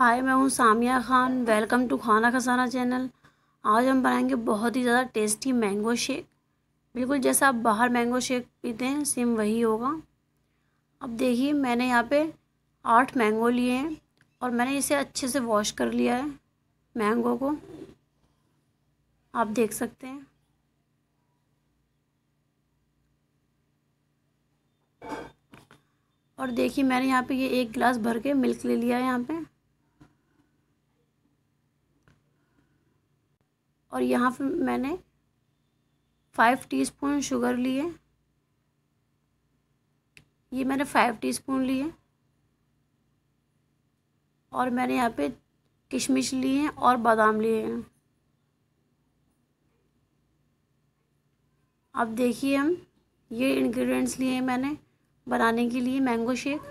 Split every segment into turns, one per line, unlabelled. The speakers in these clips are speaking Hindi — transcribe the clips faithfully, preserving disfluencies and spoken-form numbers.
हाय, मैं हूँ सामिया खान। वेलकम टू खाना खजाना चैनल। आज हम बनाएंगे बहुत ही ज़्यादा टेस्टी मैंगो शेक। बिल्कुल जैसा आप बाहर मैंगो शेक पीते हैं सेम वही होगा। अब देखिए, मैंने यहाँ पे आठ मैंगो लिए हैं और मैंने इसे अच्छे से वॉश कर लिया है मैंगो को, आप देख सकते हैं। और देखिए, मैंने यहाँ पे ये एक गिलास भर के मिल्क ले लिया है यहाँ पे। और यहाँ पे मैंने फाइव टीस्पून शुगर लिए। ये मैंने फाइव टीस्पून लिए। और मैंने यहाँ पे किशमिश लिए हैं और बादाम लिए हैं। अब देखिए, हम ये इंग्रेडिएंट्स लिए हैं मैंने बनाने के लिए मैंगो शेक।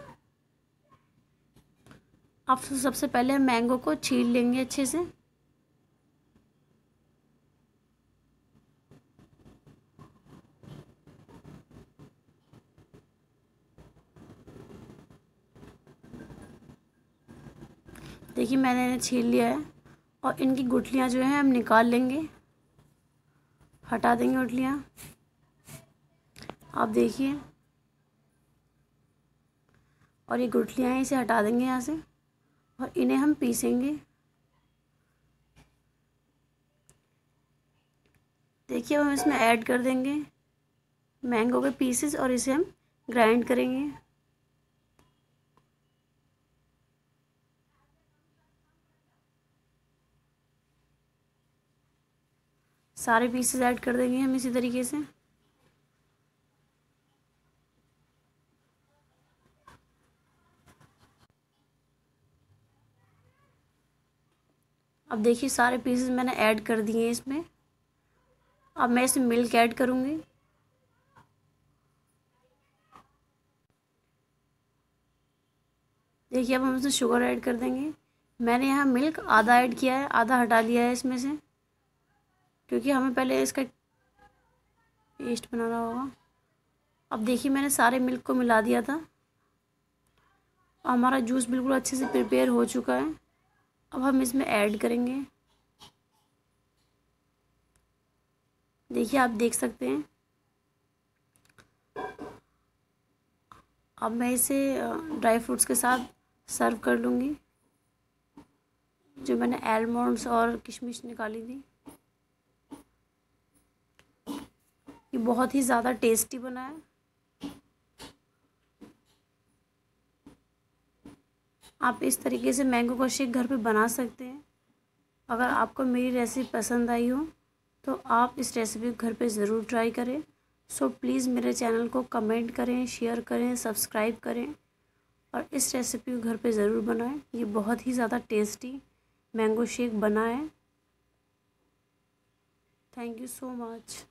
अब सबसे पहले हम मैंगो को छील लेंगे अच्छे से। देखिए, मैंने इन्हें छील लिया है और इनकी गुठलियाँ जो हैं हम निकाल लेंगे, हटा देंगे गुठलियाँ। आप देखिए, और ये गुठलियाँ हैं इसे हटा देंगे यहाँ से और इन्हें हम पीसेंगे। देखिए, अब हम इसमें ऐड कर देंगे मैंगो के पीसेस और इसे हम ग्राइंड करेंगे। सारे पीसेस ऐड कर देंगे हम इसी तरीके से। अब देखिए, सारे पीसेस मैंने ऐड कर दिए हैं इसमें। अब मैं इसमें मिल्क ऐड करूँगी। देखिए, अब हम इसमें शुगर ऐड कर देंगे। मैंने यहाँ मिल्क आधा ऐड किया है, आधा हटा दिया है इसमें से, क्योंकि हमें पहले इसका पेस्ट बनाना होगा। अब देखिए, मैंने सारे मिल्क को मिला दिया था। हमारा जूस बिल्कुल अच्छे से प्रिपेयर हो चुका है। अब हम इसमें ऐड करेंगे। देखिए, आप देख सकते हैं। अब मैं इसे ड्राई फ्रूट्स के साथ सर्व कर लूँगी, जो मैंने आलमंड्स और किशमिश निकाली थी। ये बहुत ही ज़्यादा टेस्टी बना है। आप इस तरीके से मैंगो का शेक घर पे बना सकते हैं। अगर आपको मेरी रेसिपी पसंद आई हो तो आप इस रेसिपी को घर पे ज़रूर ट्राई करें। सो प्लीज़ मेरे चैनल को कमेंट करें, शेयर करें, सब्सक्राइब करें और इस रेसिपी को घर पे ज़रूर बनाएं। ये बहुत ही ज़्यादा टेस्टी मैंगो शेक बना है। Thank you so much.